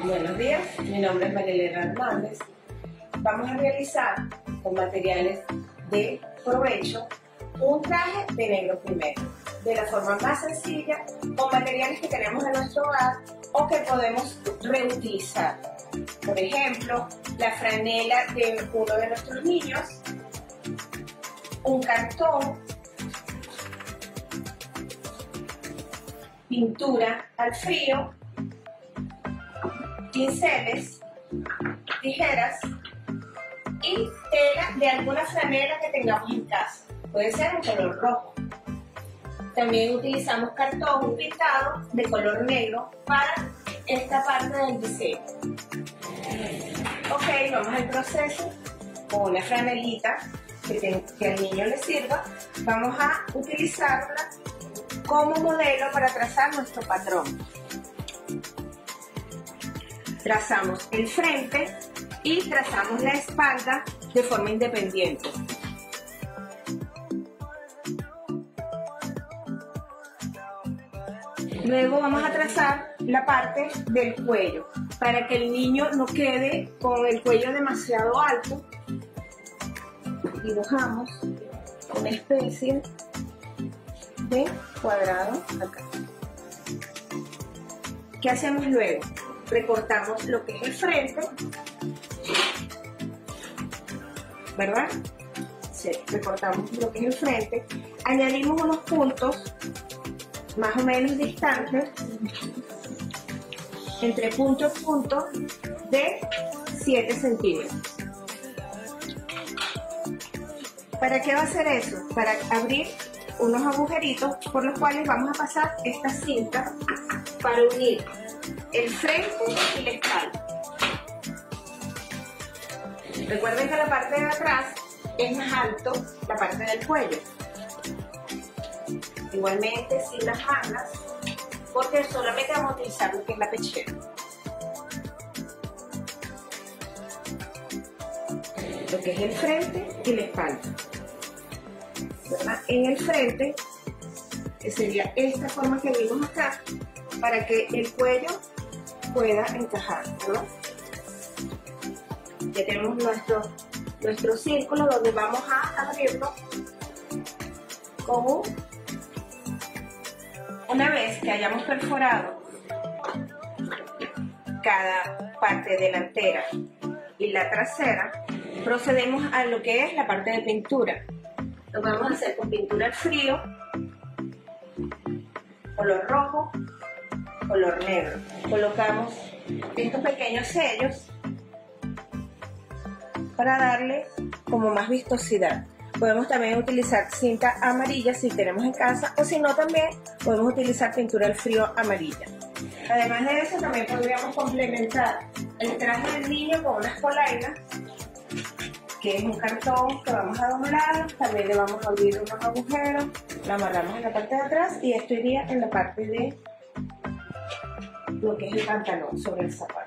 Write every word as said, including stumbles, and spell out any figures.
Buenos días, mi nombre es Marilena Hernández. Vamos a realizar con materiales de provecho un traje de negro primero, de la forma más sencilla, con materiales que tenemos en nuestro hogar o que podemos reutilizar. Por ejemplo, la franela de uno de nuestros niños, un cartón, pintura al frío, pinceles, tijeras y tela de alguna franela que tengamos en casa. Puede ser en color rojo. También utilizamos cartón pintado de color negro para esta parte del diseño. Ok, vamos al proceso. Con una franelita que, te, que al niño le sirva, vamos a utilizarla como modelo para trazar nuestro patrón. Trazamos el frente y trazamos la espalda de forma independiente. Luego vamos a trazar la parte del cuello para que el niño no quede con el cuello demasiado alto. Dibujamos una especie de cuadrado acá. ¿Qué hacemos luego? Recortamos lo que es el frente, ¿verdad? Sí, recortamos lo que es el frente, añadimos unos puntos más o menos distantes entre punto y punto de siete centímetros. ¿Para qué va a ser eso? Para abrir unos agujeritos por los cuales vamos a pasar esta cinta para unir el frente y la espalda. Recuerden que la parte de atrás es más alto la parte del cuello. Igualmente sin las mangas, porque solamente vamos a utilizar lo que es la pechera. Lo que es el frente y la espalda. ¿Verdad? En el frente, que sería esta forma que vimos acá, para que el cuello pueda encajar, ¿no? Ya tenemos nuestro, nuestro círculo donde vamos a abrirlo con un... Una vez que hayamos perforado cada parte delantera y la trasera, procedemos a lo que es la parte de pintura. Lo vamos a hacer con pintura al frío, color rojo, color negro. Colocamos estos pequeños sellos para darle como más vistosidad. Podemos también utilizar cinta amarilla si tenemos en casa, o si no también podemos utilizar pintura al frío amarilla. Además de eso, también podríamos complementar el traje del niño con unas polainas, que es un cartón que vamos a doblar, también le vamos a abrir unos agujeros, lo amarramos en la parte de atrás y esto iría en la parte de lo que es el pantalón, sobre el zapato.